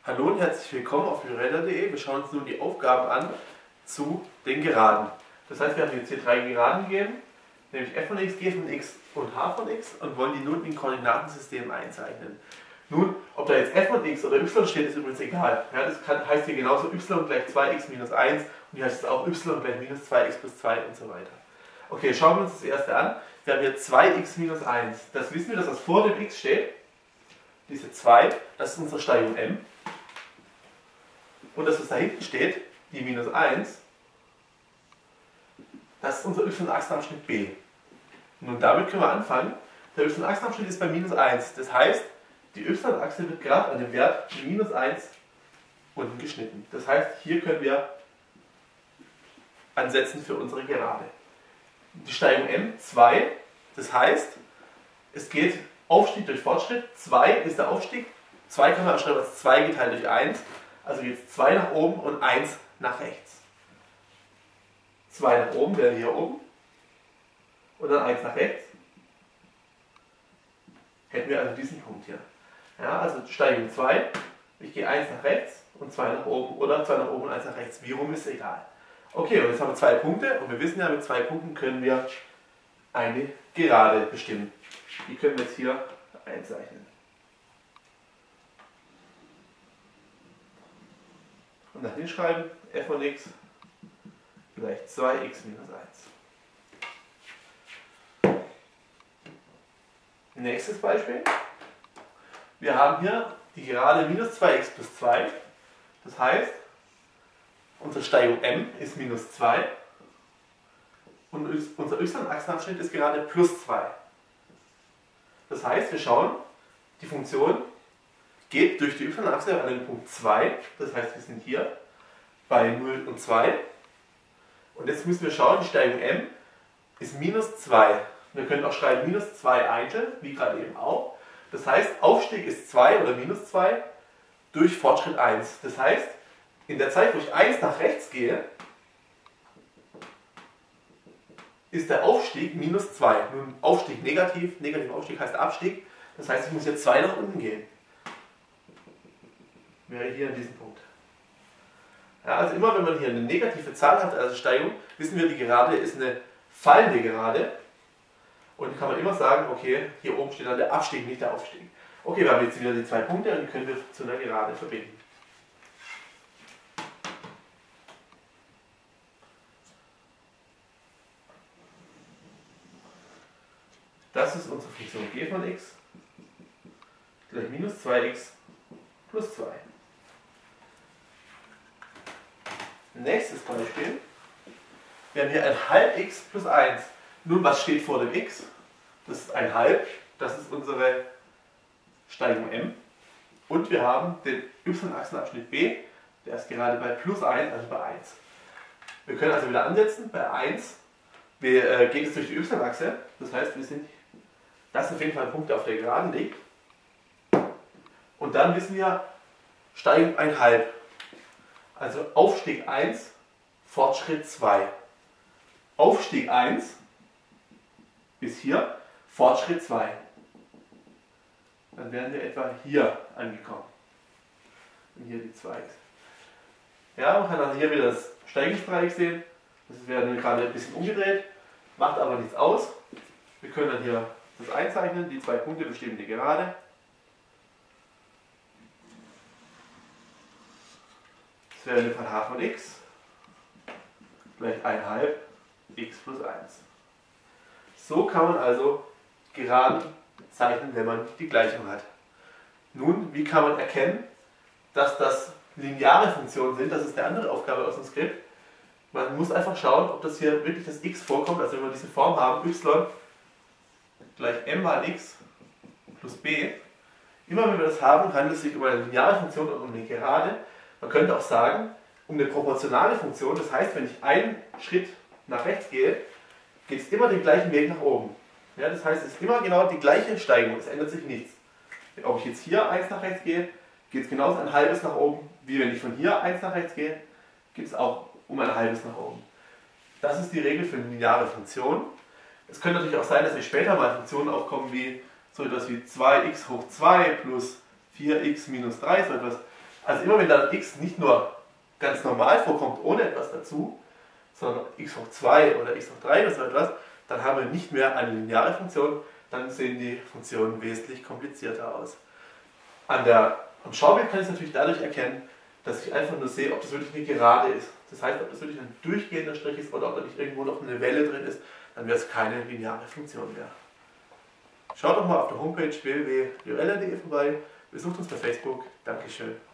Hallo und herzlich willkommen auf violetta.de. Wir schauen uns nun die Aufgaben an zu den Geraden. Das heißt, wir haben jetzt hier drei Geraden gegeben, nämlich f von x, g von x und h von x und wollen die nun in Koordinatensystem einzeichnen. Nun, ob da jetzt f von x oder y steht, ist übrigens egal. Ja, das heißt hier genauso y gleich 2x minus 1 und hier heißt es auch y gleich minus 2x plus 2 und so weiter. Okay, schauen wir uns das erste an. Wir haben hier 2x minus 1. Das wissen wir, dass das vor dem x steht. Diese 2, das ist unsere Steigung m. Und das, was da hinten steht, die minus 1, das ist unser y-Achsenabschnitt b. Nun, damit können wir anfangen. Der y-Achsenabschnitt ist bei minus 1. Das heißt, die y-Achse wird gerade an dem Wert minus 1 unten geschnitten. Das heißt, hier können wir ansetzen für unsere Gerade. Die Steigung m, 2. Das heißt, es geht Aufstieg durch Fortschritt. 2 ist der Aufstieg. 2 kann man schreiben als 2 geteilt durch 1. Also jetzt 2 nach oben und 1 nach rechts. 2 nach oben wäre hier oben. Und dann 1 nach rechts. Hätten wir also diesen Punkt hier. Ja, also Steigung 2. Ich gehe 1 nach rechts und 2 nach oben. Oder 2 nach oben und 1 nach rechts. Wie rum ist egal. Okay, und jetzt haben wir 2 Punkte. Und wir wissen ja, mit 2 Punkten können wir eine Gerade bestimmen. Die können wir jetzt hier einzeichnen. Und nach hinschreiben, f von x gleich 2x minus 1. Nächstes Beispiel. Wir haben hier die Gerade minus 2x plus 2. Das heißt, unsere Steigung m ist minus 2 und unser y-Achsenabschnitt ist gerade plus 2. Das heißt, wir schauen, die Funktion geht durch die y-Achse an den Punkt 2, das heißt, wir sind hier bei 0 und 2. Und jetzt müssen wir schauen, die Steigung m ist minus 2. Wir können auch schreiben minus 2 Eintel, wie gerade eben auch. Das heißt, Aufstieg ist 2 oder minus 2 durch Fortschritt 1. Das heißt, in der Zeit, wo ich 1 nach rechts gehe, ist der Aufstieg minus 2. Nun, Aufstieg negativ, negativer Aufstieg heißt Abstieg. Das heißt, ich muss jetzt 2 nach unten gehen. Wäre hier an diesem Punkt. Ja, also immer wenn man hier eine negative Zahl hat, also Steigung, wissen wir, die Gerade ist eine fallende Gerade. Und die kann man immer sagen, okay, hier oben steht dann der Abstieg, nicht der Aufstieg. Okay, wir haben jetzt wieder die 2 Punkte und die können wir zu einer Gerade verbinden. Das ist unsere Funktion g von x gleich minus 2x plus 2. Nächstes Beispiel. Wir haben hier ein halb x plus 1. Nun, was steht vor dem x? Das ist ein halb. Das ist unsere Steigung m. Und wir haben den y-Achsenabschnitt b. Der ist gerade bei plus 1, also bei 1. Wir können also wieder ansetzen. Bei 1 geht es durch die y-Achse. Das heißt, das ist auf jeden Fall ein Punkt, der auf der Geraden liegt. Und dann wissen wir, Steigung 1,5. Also Aufstieg 1, Fortschritt 2. Aufstieg 1 bis hier, Fortschritt 2. Dann wären wir etwa hier angekommen. Und hier die 2 ist. Ja, man kann also hier wieder das Steigungsdreieck sehen. Das wäre gerade ein bisschen umgedreht, macht aber nichts aus. Wir können dann hier das einzeichnen, die 2 Punkte bestimmen die Gerade. Das wäre in dem Fall h von x gleich 1,5 x plus 1. So kann man also Geraden zeichnen, wenn man die Gleichung hat. Nun, wie kann man erkennen, dass das lineare Funktionen sind? Das ist eine andere Aufgabe aus dem Skript. Man muss einfach schauen, ob das hier wirklich das x vorkommt. Also wenn wir diese Form haben, y gleich m mal x plus b. Immer wenn wir das haben, handelt es sich um eine lineare Funktion und um eine Gerade. Man könnte auch sagen, um eine proportionale Funktion. Das heißt, wenn ich einen Schritt nach rechts gehe, geht es immer den gleichen Weg nach oben. Ja, das heißt, es ist immer genau die gleiche Steigung. Es ändert sich nichts. Ob ich jetzt hier 1 nach rechts gehe, geht es genauso ein halbes nach oben, wie wenn ich von hier 1 nach rechts gehe, geht es auch um ein halbes nach oben. Das ist die Regel für eine lineare Funktion. Es könnte natürlich auch sein, dass wir später mal Funktionen aufkommen wie so etwas wie 2x hoch 2 plus 4x minus 3, so etwas. Also immer wenn dann x nicht nur ganz normal vorkommt, ohne etwas dazu, sondern x hoch 2 oder x hoch 3 oder so etwas, dann haben wir nicht mehr eine lineare Funktion, dann sehen die Funktionen wesentlich komplizierter aus. Am Schaubild kann ich es natürlich dadurch erkennen, dass ich einfach nur sehe, ob das wirklich eine Gerade ist. Das heißt, ob das wirklich ein durchgehender Strich ist oder ob da nicht irgendwo noch eine Welle drin ist, dann wäre es keine lineare Funktion mehr. Schaut doch mal auf der Homepage www.lioella.de vorbei, besucht uns bei Facebook. Dankeschön.